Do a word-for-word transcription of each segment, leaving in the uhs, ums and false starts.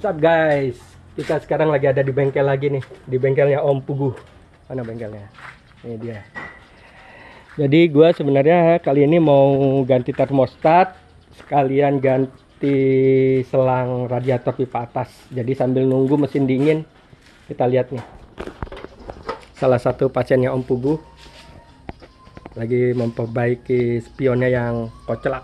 What's up guys? Kita sekarang lagi ada di bengkel lagi nih, di bengkelnya Om Puguh. Mana bengkelnya? Ini dia. Jadi gua sebenarnya kali ini mau ganti termostat, sekalian ganti selang radiator pipa atas. Jadi sambil nunggu mesin dingin, kita lihat nih. Salah satu pasiennya Om Puguh lagi memperbaiki spionnya yang kocelak.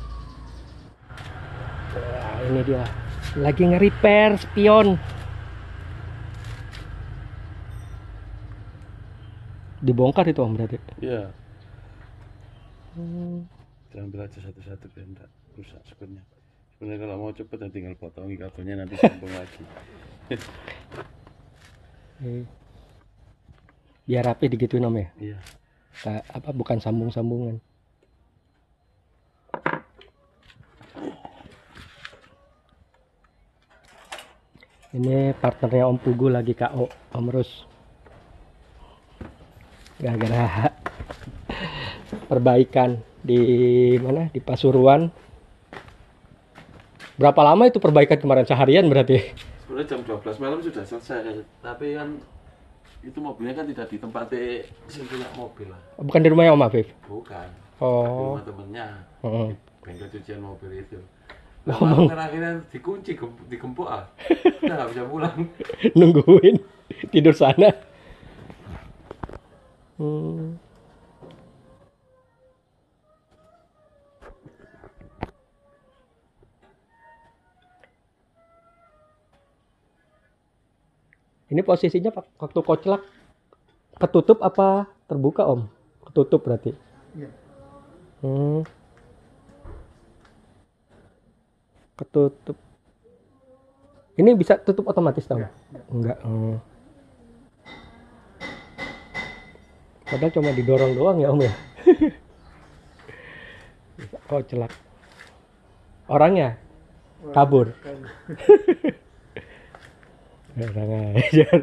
Nah, ini dia. Lagi nge-repair spion. Dibongkar itu Om berarti? Iya. Hmm. Diambil aja satu-satu biar enggak rusak spionnya. Sebenarnya kalau mau cepet ya tinggal potongi kabelnya, nanti sambung lagi. Biar rapi digituin Om ya? Iya. Ka- apa bukan sambung-sambungan. Ini partnernya Om Puguh lagi K O, Om Rus. Gara-gara perbaikan di mana? Di Pasuruan. Berapa lama itu perbaikan kemarin? Seharian berarti? Sebenarnya jam dua belas malam sudah selesai, tapi kan itu mobilnya kan tidak di tempat sing punya mobil lah. Bukan di rumahnya Om Afif? Bukan. Di Oh. rumah temennya. Heeh. Bengkel cucian mobil itu. Oh, Nah, kan akhirnya dikunci, gem- digempuk ah. Udah nggak bisa pulang. Nungguin tidur sana. Hmm. Ini posisinya pak waktu kocelak ketutup apa terbuka Om? Ketutup berarti. Iya. Hmm. Ketutup. Ini bisa tutup otomatis tau? Enggak, enggak. Enggak. Hmm. Padahal cuma didorong doang ya Om ya. Kocelak. Orangnya kabur. Orang ajar.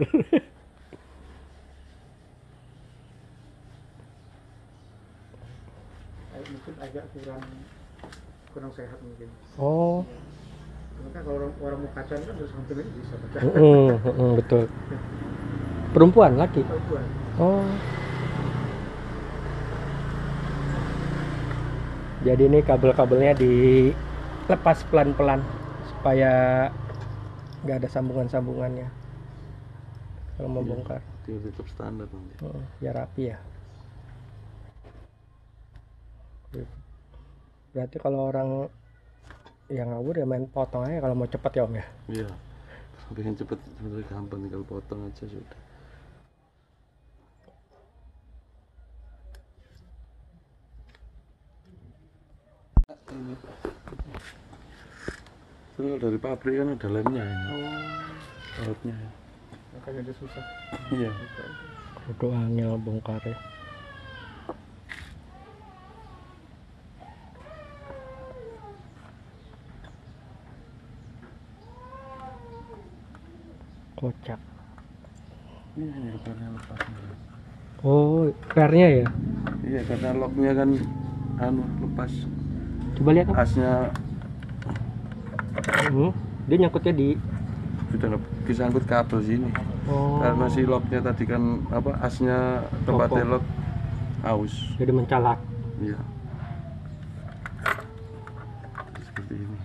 Mungkin agak kurang kurang sehat mungkin. Oh. Karena kan kalau orang, orang mau kacang kan harus hampir bisa baca. Mm, mm, betul. Perempuan, laki. Perempuan. Oh. Jadi ini kabel-kabelnya dilepas pelan-pelan supaya nggak ada sambungan-sambungannya kalau mau bongkar. Dia tutup standar nanti. Mm, biar rapi ya. Berarti kalau orang yang ngawur ya main potong aja kalau mau cepet ya Om ya. Iya. Pengen cepet sebenarnya gampang, tinggal potong aja sudah. Ini. Terus dari pabrik kan ada lemnya ini. Oh, Bautnya. makanya dia susah. Iya. Kudu angel bongkarnya. Kocak. Ini hanya karena lepas. Oh, pernya ya. Iya, karena locknya kan anu lepas. Coba lihat Om. Asnya Hmm, dia nyangkutnya di. sudah nggak bisa angkut kabel sini. Oh. Karena si locknya tadi kan apa asnya tempatnya Copot. lock aus. Jadi mencalak. Iya. Seperti ini.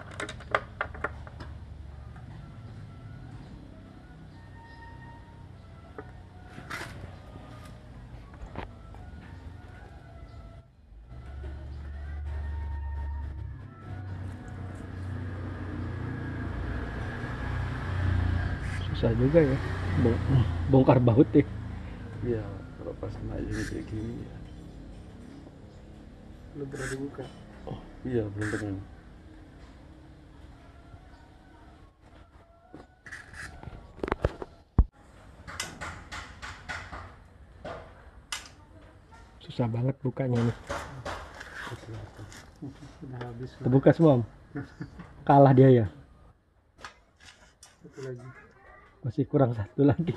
Susah juga ya. Bong- bongkar baut deh. Iya, kalau pas naik ini kayak gini ya. Belum pernah dibuka. Iya, belum pernah. Susah banget bukanya nih. Sudah habis. lah. Terbuka semua Om. Kalah dia ya. Satu lagi. Masih kurang satu lagi.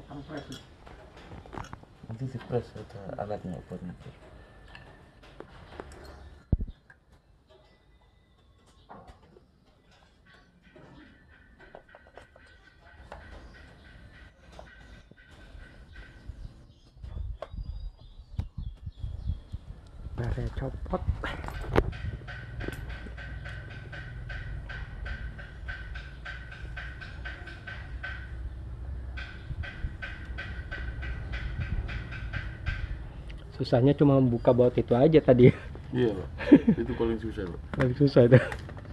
Ampres. Nanti di press ada alatnya buat ngukur. Nah, saya copot. Susahnya cuma buka baut itu aja tadi. Iya Pak, itu paling susah Pak. Paling susah itu.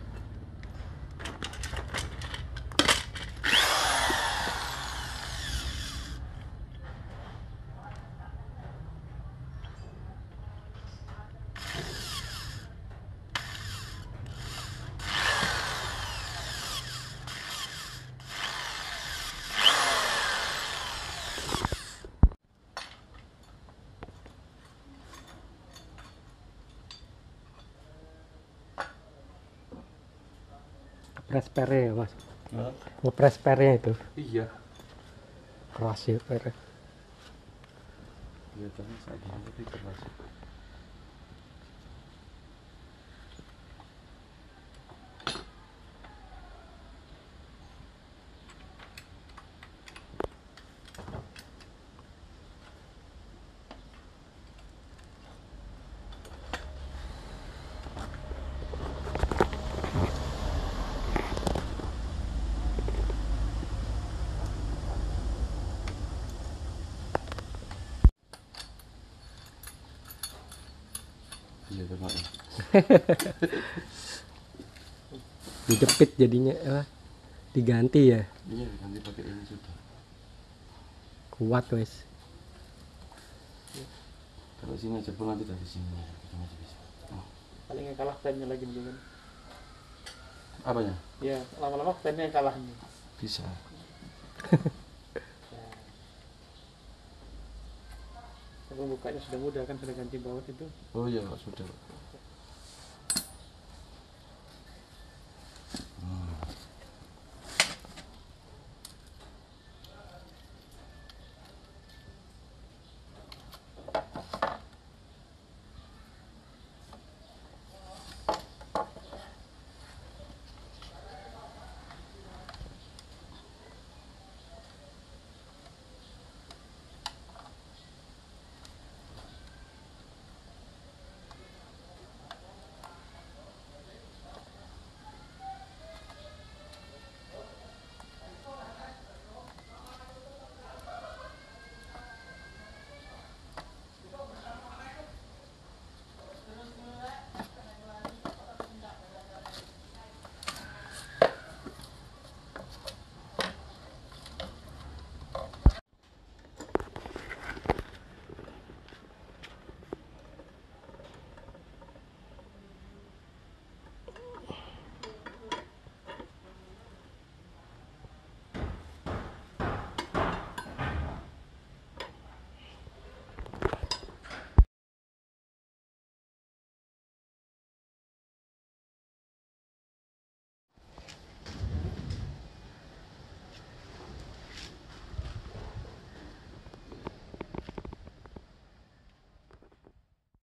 Press pernya ya mas, Hah? ngepress pernya itu Iya. keras ya pernya. Kelihatannya saat ini tapi keras. Iya Pak. Dijepit jadinya apa? Diganti ya, Iya nanti pakai ini sudah. kuat wes. Kalau sini aja pun nanti dari sini kita masih bisa. Oh. Paling yang kalah fan-nya lagi mungkin. Apanya? Ya, lama-lama fan-nya yang kalah nih. Bisa. Kalau bukanya sudah mudah kan, sudah ganti baut itu. Oh iya Pak, sudah Pak.